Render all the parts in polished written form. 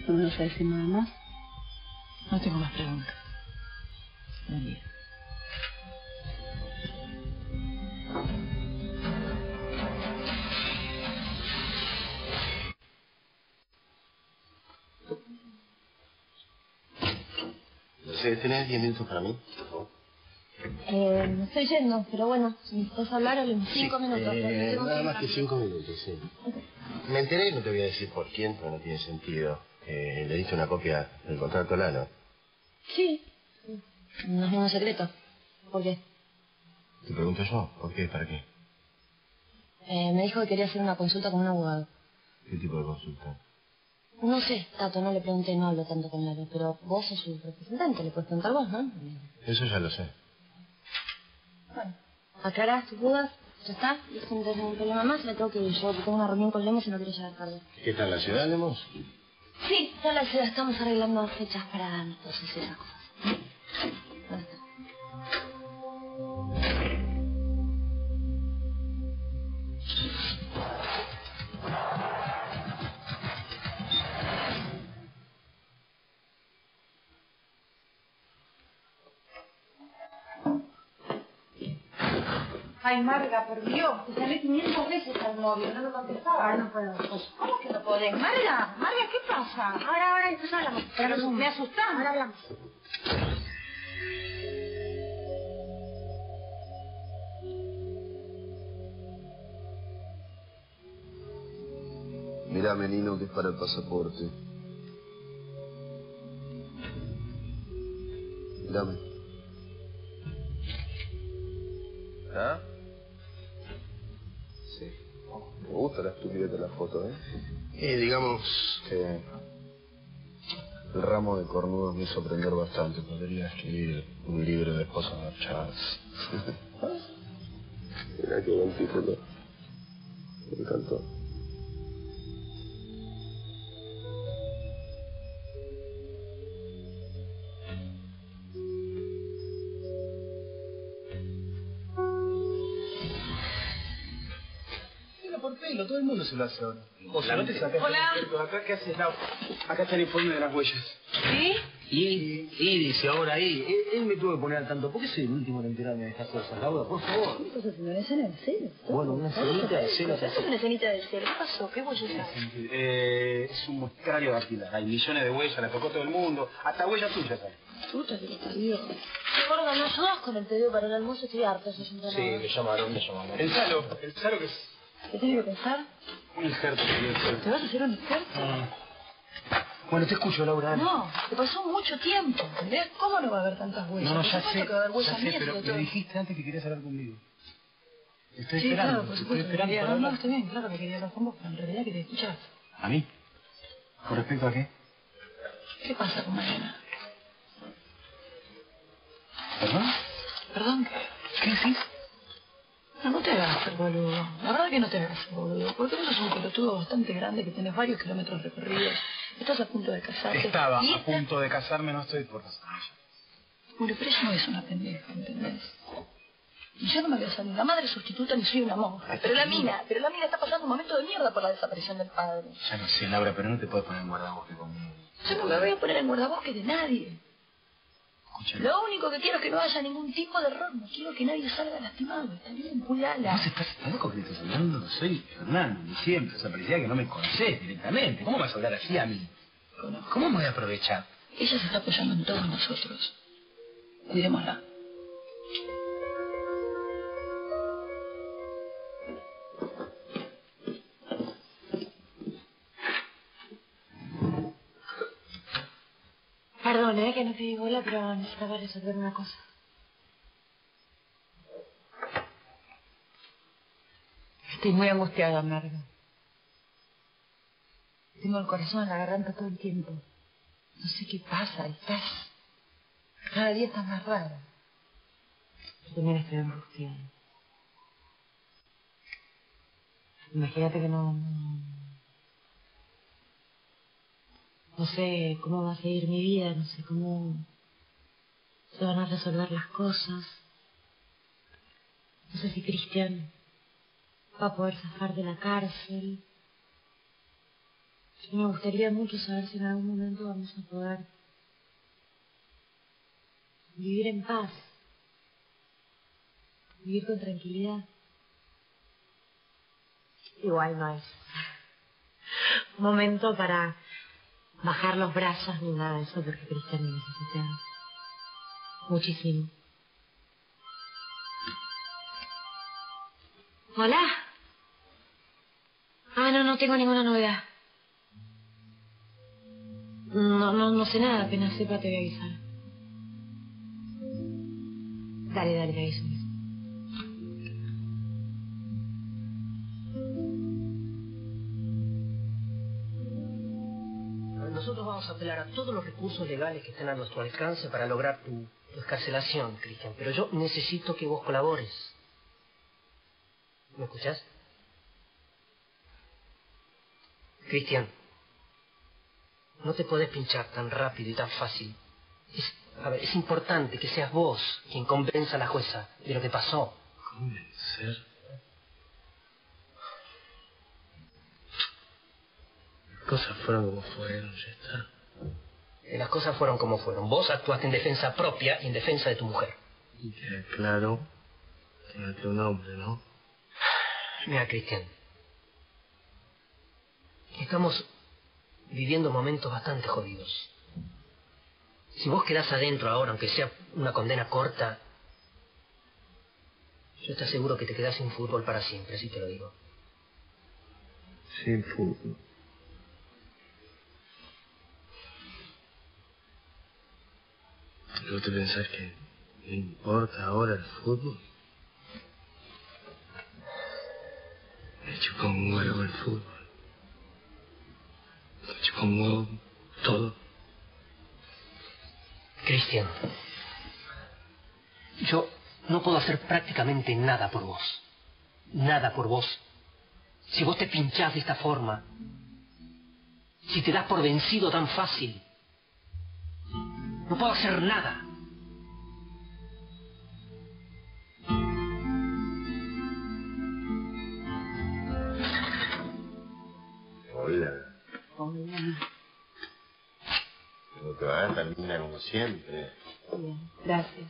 ¿No me vas a decir nada más? No tengo más preguntas. Buen día. ¿Tenés 10 minutos para mí? Me estoy yendo, pero bueno, si necesitas hablar, en 5 minutos. Nada más que 5 minutos, sí. Me enteré y no te voy a decir por quién, pero no tiene sentido. ¿Le diste una copia del contrato a Lalo? Sí. No es ningún secreto. ¿Por qué? Te pregunto yo, ¿por qué? ¿Para qué? Me dijo que quería hacer una consulta con un abogado. ¿Qué tipo de consulta? No sé, Tato, no le pregunté, no hablo tanto con Lalo, pero vos sos su representante, le puedes preguntar vos, ¿no? Eso ya lo sé. Bueno, aclarás tus dudas, ya está, y si no tenés ningún problema más, me tengo que ir. Yo tengo una reunión con Lemos y no quiero llegar tarde. ¿Qué tal la ciudad, Lemos? Sí, está en la ciudad, estamos arreglando fechas para entonces esas cosas. ¿Dónde está? Ay, Marga, por Dios, te llamé 500 veces al móvil, no me contestaba. No puedo. ¿Cómo que no podés? Marga, ¿qué pasa? Ahora, después hablamos. Pero me asustás. Ahora hablamos. Mirá, menino, que es para el pasaporte. Mírame. ¿Ah? Sí. Me gusta la estupidez de la foto, ¿eh? Digamos Que el ramo de cornudos me hizo aprender bastante. Podría escribir un libro de esposas marchadas. Mirá qué buen título. Me encantó. Por pelo, todo el mundo se lo hace ahora. O sea, no te sacas Hola. acá, ¿qué haces, Lau? Acá está el informe de las huellas. ¿Sí? Y dice ahora ahí, él me tuvo que poner al tanto. ¿Por qué soy el último en enterarme de estas cosas, Laura? Por favor. ¿Qué estás haciendo? ¿Una escena de celo? Bueno, una escenita de celos ¿Qué es una escenita de celo? ¿Qué pasó? ¿Qué huellas hay? Es un muestrario dactilar. Hay millones de huellas, la tocó todo el mundo. Hasta huellas tuyas hay. Puta que lo parió. Qué gordo, ¿no ayudas con el pedido para el almuerzo? Estoy harta, eso es un Sí, me llamaron. El Salo que es ¿Qué tiene que pensar? un injerto que dio el Salo. ¿Te vas a hacer un experto? Bueno, te escucho, Laura. Dale. No, te pasó mucho tiempo, ¿entendés? ¿Cómo no va a haber tantas huellas? No, Por ya supuesto sé, que va a haber huellas mías, pero sobre todo. me dijiste antes que querías hablar conmigo. Estoy Sí, esperando, claro, por estoy supuesto. esperando para No, hablar. está bien, claro que quería hablar con vos, pero en realidad quería escuchar. ¿A mí? ¿Con respecto a qué? ¿Qué pasa con Mariana? ¿Perdón? ¿Perdón? ¿Qué decís? No te hagas el boludo. La verdad que no te hagas el boludo. Porque vos sos un pelotudo bastante grande que tenés varios kilómetros recorridos. Estás a punto de casarte. Estaba y a punto de casarme, no estoy por casarme. Bueno, pero ella no es una pendeja, ¿entendés? Y yo no me voy a salir la madre sustituta ni soy una monja. Pero la mina está pasando un momento de mierda por la desaparición del padre. Ya no sé, Laura, pero no te puedes poner en guardabosque conmigo. Yo no me voy a poner en guardabosque de nadie. Escúchame. Lo único que quiero es que no haya ningún tipo de error. No quiero que nadie salga lastimado. Está bien, cuidala. ¿Vos estás loco que estás hablando? Soy Fernando, de siempre. O sea, parecía que no me conocés directamente. ¿Cómo me vas a hablar así a mí? ¿Cómo me voy a aprovechar? Ella se está apoyando en todos nosotros. Cuidémosla. Perdón, que no te di bola, pero necesitaba resolver una cosa. Estoy muy angustiada, Marga. Tengo el corazón en la garganta todo el tiempo. No sé qué pasa, estás... Cada día estás más rara. Yo también estoy angustiada. Imagínate que no sé cómo va a seguir mi vida, no sé cómo se van a resolver las cosas. No sé si Cristian va a poder zafar de la cárcel. Me gustaría mucho saber si en algún momento vamos a poder vivir en paz, vivir con tranquilidad. Igual no es un momento para bajar los brazos ni nada de eso, porque Cristian me necesita muchísimo. ¿Hola? Ah, no tengo ninguna novedad. No sé nada, apenas sepa te voy a avisar. Dale, te aviso. Nosotros vamos a apelar a todos los recursos legales que estén a nuestro alcance para lograr tu excarcelación, Cristian. Pero yo necesito que vos colabores. ¿Me escuchás? Cristian, no te podés pinchar tan rápido y tan fácil. Es importante que seas vos quien convenza a la jueza de lo que pasó. ¿Convencer? Las cosas fueron como fueron, ya está. Las cosas fueron como fueron. Vos actuaste en defensa propia y en defensa de tu mujer. Y queda claro que maté a un hombre, ¿no? Mira, Cristian, estamos viviendo momentos bastante jodidos. Si vos quedás adentro ahora, aunque sea una condena corta, yo te aseguro que te quedás sin fútbol para siempre, así te lo digo. Sin fútbol. ¿Pero te pensás que me importa ahora el fútbol? Me chupa un huevo el fútbol. Me chupa un huevo todo. Cristian, yo no puedo hacer prácticamente nada por vos. Nada por vos. Si vos te pinchás de esta forma, si te das por vencido tan fácil, no puedo hacer nada. Hola. Hola. Pero te va a terminar como siempre. Bien, gracias.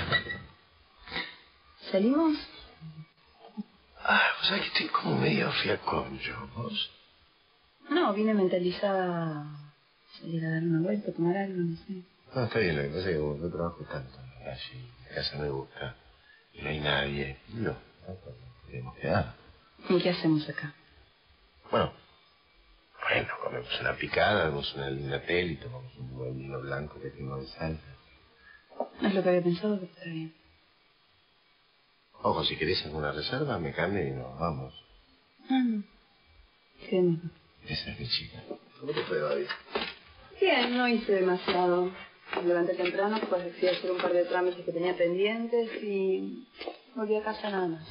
¿Salimos? Vos sabés que estoy como medio fiacón yo, ¿vos? No, vine mentalizada a salir a dar una vuelta, a tomar algo, no sé. No, está bien, lo que pasa es que como yo trabajo tanto en la calle, la casa me gusta, y no hay nadie, no, podemos quedar. ¿Y qué hacemos acá? Bueno, comemos una picada, vemos una linda tele y tomamos un buen vino blanco que tengo de salsa. No es lo que había pensado, pero está bien. Ojo, si querés alguna reserva, me cambio y nos vamos. No. Quédeme. Esa es mi chica. ¿Cómo te fue, Babi? Bien, no hice demasiado. Me levanté temprano, pues fui a hacer un par de trámites que tenía pendientes y volví a casa nada más.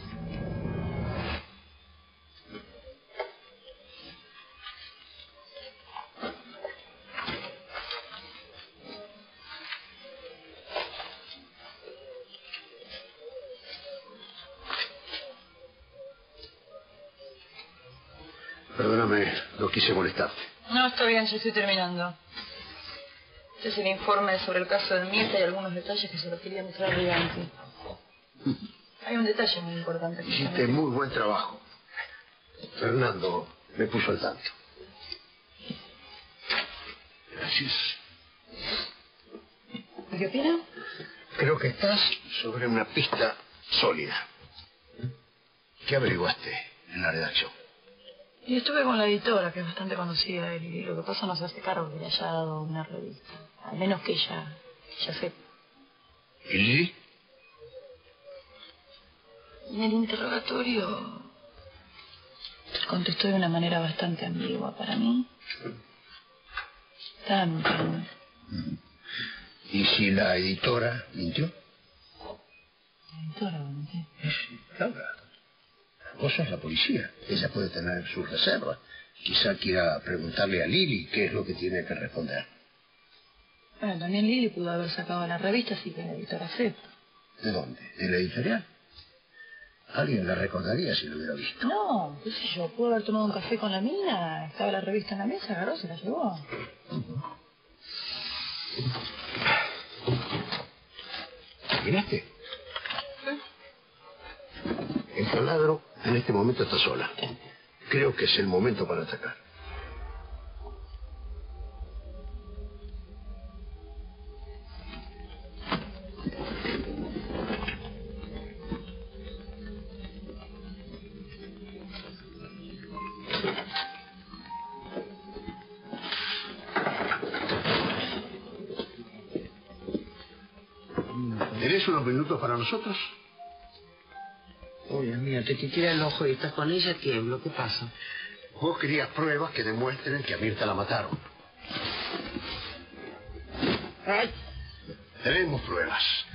Perdóname, no quise molestarte. No, está bien, yo estoy terminando. Este es el informe sobre el caso de Mirta y algunos detalles que se los quería mostrar a Riganti. Hay un detalle muy importante. Hiciste muy buen trabajo. Fernando me puso al tanto. Gracias. ¿Y qué opina? Creo que estás sobre una pista sólida. ¿Qué averiguaste en la redacción? Y estuve con la editora, que es bastante conocida de él, y lo que pasa no se hace cargo que le haya dado una revista. Al menos que ella sepa. ¿Y Lili? En el interrogatorio contestó de una manera bastante ambigua para mí. Estaba mintiendo. ¿Y si la editora mintió? ¿La editora mintió? Sí, Laura. Vos sos la policía. Ella puede tener sus reservas. Quizá quiera preguntarle a Lili qué es lo que tiene que responder. Bueno, también Lili pudo haber sacado la revista, así que la editora sepa. ¿De dónde? ¿De la editorial? Alguien la recordaría si lo hubiera visto. No, qué sé yo, pudo haber tomado un café con la mina, estaba la revista en la mesa, agarró, se la llevó. ¿Miraste? El taladro en este momento está sola. Creo que es el momento para atacar. ¿Tenés unos minutos para nosotros? Oye, mía, te tira el ojo y estás con ella, tiemblo. ¿Qué pasa? Vos querías pruebas que demuestren que a Mirta la mataron. ¡Ay! Tenemos pruebas.